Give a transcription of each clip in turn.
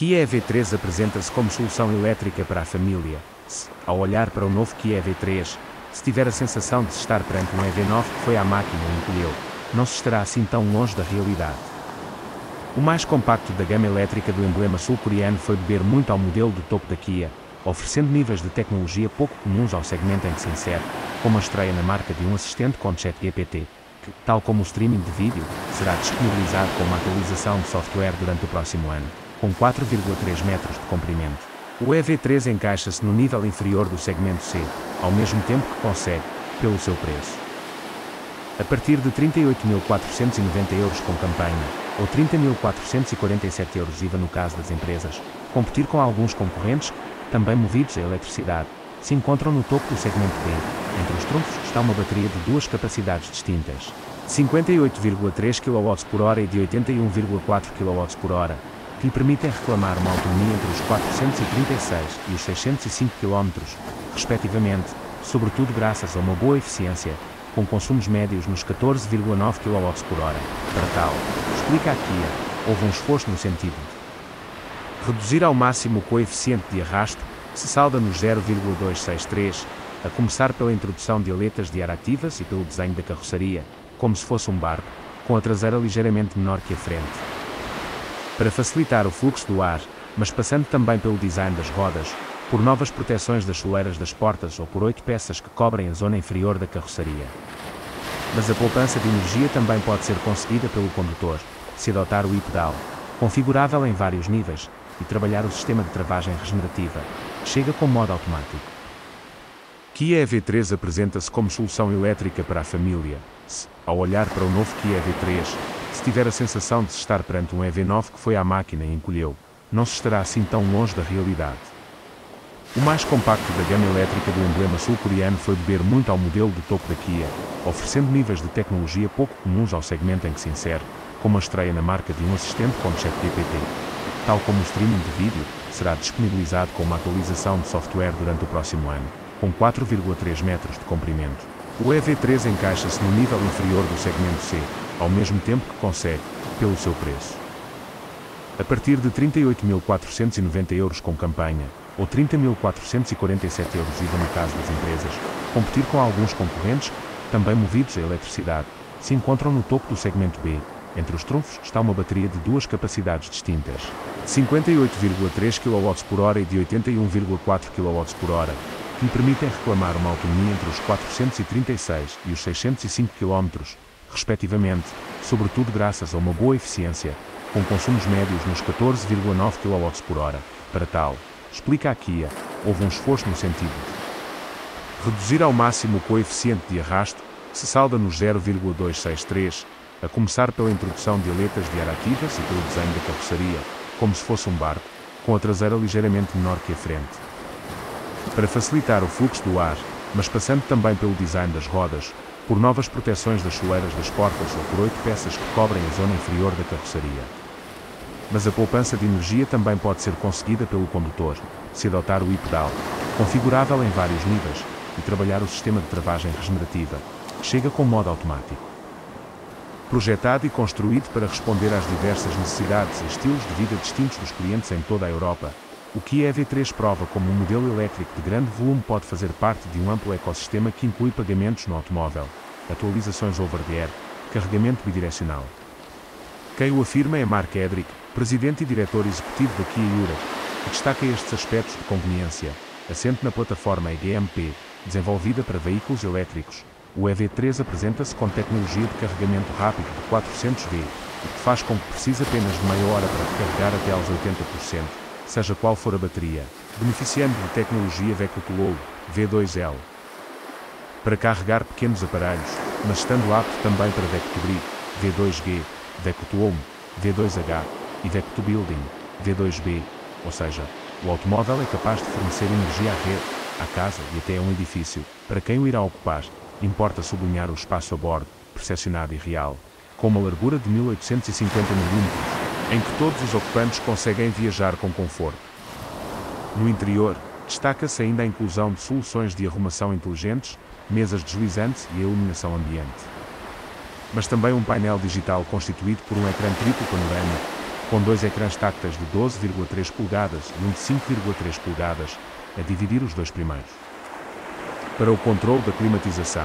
Kia EV3 apresenta-se como solução elétrica para a família. Ao olhar para o novo Kia EV3, se tiver a sensação de se estar perante um EV9 que foi à máquina e encolheu, não se estará assim tão longe da realidade. O mais compacto da gama elétrica do emblema sul-coreano foi beber muito ao modelo de topo da Kia, oferecendo níveis de tecnologia pouco comuns ao segmento em que se insere, como a estreia na marca de um assistente com ChatGPT, que, tal como o streaming de vídeo, será disponibilizado com uma atualização de software durante o próximo ano, com 4,3 metros de comprimento. O EV3 encaixa-se no nível inferior do segmento C, ao mesmo tempo que consegue, pelo seu preço. A partir de 38.490 euros com campanha, ou 30.447 euros IVA no caso das empresas, competir com alguns concorrentes, também movidos a eletricidade, se encontram no topo do segmento B. Entre os trunfos está uma bateria de duas capacidades distintas, de 58,3 kWh e de 81,4 kWh, que lhe permitem reclamar uma autonomia entre os 436 e os 605 km, respectivamente, sobretudo graças a uma boa eficiência, com consumos médios nos 14,9 kWh. Para tal, explica a Kia, houve um esforço no sentido de reduzir ao máximo o coeficiente de arrasto, que se salda nos 0,263, a começar pela introdução de aletas de ar ativas e pelo desenho da carroceria, como se fosse um barco, com a traseira ligeiramente menor que a frente. Para facilitar o fluxo do ar, mas passando também pelo design das rodas, por novas proteções das soleiras das portas ou por 8 peças que cobrem a zona inferior da carroceria. Mas a poupança de energia também pode ser conseguida pelo condutor, se adotar o e-pedal, configurável em vários níveis, e trabalhar o sistema de travagem regenerativa, que chega com modo automático. Kia EV3 apresenta-se como solução elétrica para a família. Ao olhar para o novo Kia EV3, se tiver a sensação de se estar perante um EV9 que foi à máquina e encolheu, não se estará assim tão longe da realidade. O mais compacto da gama elétrica do emblema sul-coreano foi beber muito ao modelo de topo da Kia, oferecendo níveis de tecnologia pouco comuns ao segmento em que se insere, como a estreia na marca de um assistente com ChatGPT. Tal como o streaming de vídeo, será disponibilizado com uma atualização de software durante o próximo ano, com 4,3 metros de comprimento. O EV3 encaixa-se no nível inferior do segmento C, ao mesmo tempo que consegue, pelo seu preço. A partir de 38.490 euros com campanha, ou 30.447 euros IVA no caso das empresas, competir com alguns concorrentes, também movidos a eletricidade, se encontram no topo do segmento B. Entre os trunfos está uma bateria de duas capacidades distintas, de 58,3 kWh e de 81,4 kWh, que lhe permitem reclamar uma autonomia entre os 436 e os 605 km, respectivamente, sobretudo graças a uma boa eficiência, com consumos médios nos 14,9 kWh. Para tal, explica a Kia, houve um esforço no sentido de reduzir ao máximo o coeficiente de arrasto, que se salda nos 0,263, a começar pela introdução de aletas de ar ativas e pelo desenho da carroceria, como se fosse um barco, com a traseira ligeiramente menor que a frente. Para facilitar o fluxo do ar, mas passando também pelo design das rodas, por novas proteções das soleiras das portas ou por 8 peças que cobrem a zona inferior da carroceria. Mas a poupança de energia também pode ser conseguida pelo condutor, se adotar o e-pedal, configurável em vários níveis, e trabalhar o sistema de travagem regenerativa, que chega com modo automático. Projetado e construído para responder às diversas necessidades e estilos de vida distintos dos clientes em toda a Europa, o Kia EV3 prova como um modelo elétrico de grande volume pode fazer parte de um amplo ecossistema que inclui pagamentos no automóvel, atualizações over-the-air, carregamento bidirecional. Quem o afirma é Mark Edrick, presidente e diretor executivo da Kia Europe, que destaca estes aspectos de conveniência, assente na plataforma EGMP, desenvolvida para veículos elétricos. O EV3 apresenta-se com tecnologia de carregamento rápido de 400V, o que faz com que precise apenas de meia hora para recarregar até aos 80%, seja qual for a bateria, beneficiando de tecnologia Vehicle-to-Load, V2L. Para carregar pequenos aparelhos, mas estando apto também para Vehicle-to-Grid, V2G, Vehicle-to-Home, V2H, e Vehicle-to-Building, V2B, ou seja, o automóvel é capaz de fornecer energia à rede, à casa e até a um edifício, para quem o irá ocupar. Importa sublinhar o espaço a bordo, percepcionado e real, com uma largura de 1850 mm, em que todos os ocupantes conseguem viajar com conforto. No interior, destaca-se ainda a inclusão de soluções de arrumação inteligentes, mesas deslizantes e a iluminação ambiente. Mas também um painel digital constituído por um ecrã triplo panorâmico, com dois ecrãs tácteis de 12,3 polegadas e um de 5,3 polegadas, a dividir os dois primeiros. Para o controle da climatização.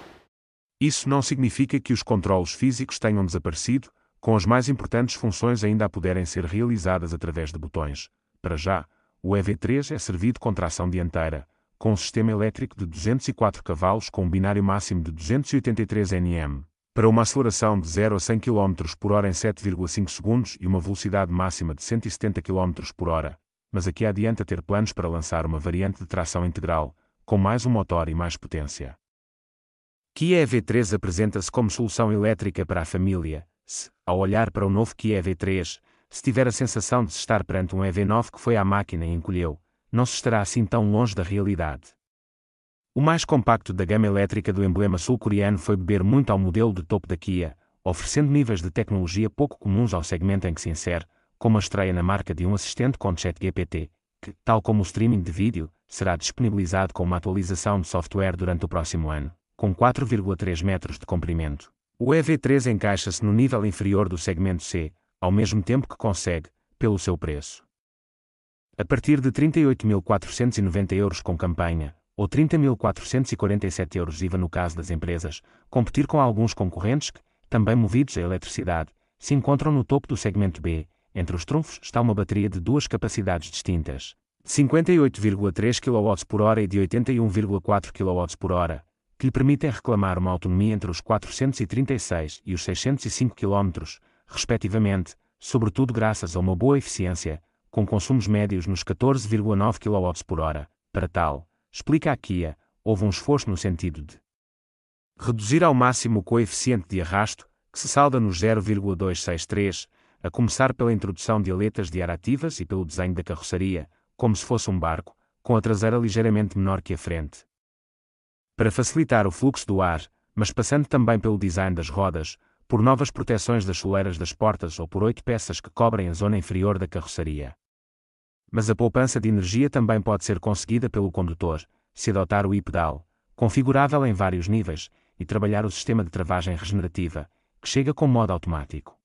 Isso não significa que os controlos físicos tenham desaparecido, com as mais importantes funções ainda a poderem ser realizadas através de botões. Para já, o EV3 é servido com tração dianteira, com um sistema elétrico de 204 cavalos com um binário máximo de 283 Nm, para uma aceleração de 0 a 100 km por hora em 7,5 segundos e uma velocidade máxima de 170 km por hora, mas aqui adianta ter planos para lançar uma variante de tração integral, com mais um motor e mais potência. Kia EV3 apresenta-se como solução elétrica para a família. Ao olhar para o novo Kia EV3, se tiver a sensação de se estar perante um EV9 que foi à máquina e encolheu, não se estará assim tão longe da realidade. O mais compacto da gama elétrica do emblema sul-coreano foi beber muito ao modelo de topo da Kia, oferecendo níveis de tecnologia pouco comuns ao segmento em que se insere, como a estreia na marca de um assistente com ChatGPT, que, tal como o streaming de vídeo, será disponibilizado com uma atualização de software durante o próximo ano, com 4,3 metros de comprimento. O EV3 encaixa-se no nível inferior do segmento C, ao mesmo tempo que consegue, pelo seu preço. A partir de 38.490 euros com campanha, ou 30.447 euros IVA no caso das empresas, competir com alguns concorrentes que, também movidos a eletricidade, se encontram no topo do segmento B. Entre os trunfos está uma bateria de duas capacidades distintas, de 58,3 kWh e de 81,4 kWh, que lhe permitem reclamar uma autonomia entre os 436 e os 605 km, respectivamente, sobretudo graças a uma boa eficiência, com consumos médios nos 14,9 kWh. Para tal, explica a Kia, houve um esforço no sentido de reduzir ao máximo o coeficiente de arrasto, que se salda nos 0,263, a começar pela introdução de aletas de ar ativas e pelo desenho da carroceria, como se fosse um barco, com a traseira ligeiramente menor que a frente. Para facilitar o fluxo do ar, mas passando também pelo design das rodas, por novas proteções das soleiras das portas ou por 8 peças que cobrem a zona inferior da carroceria. Mas a poupança de energia também pode ser conseguida pelo condutor, se adotar o e-pedal, configurável em vários níveis, e trabalhar o sistema de travagem regenerativa, que chega com modo automático.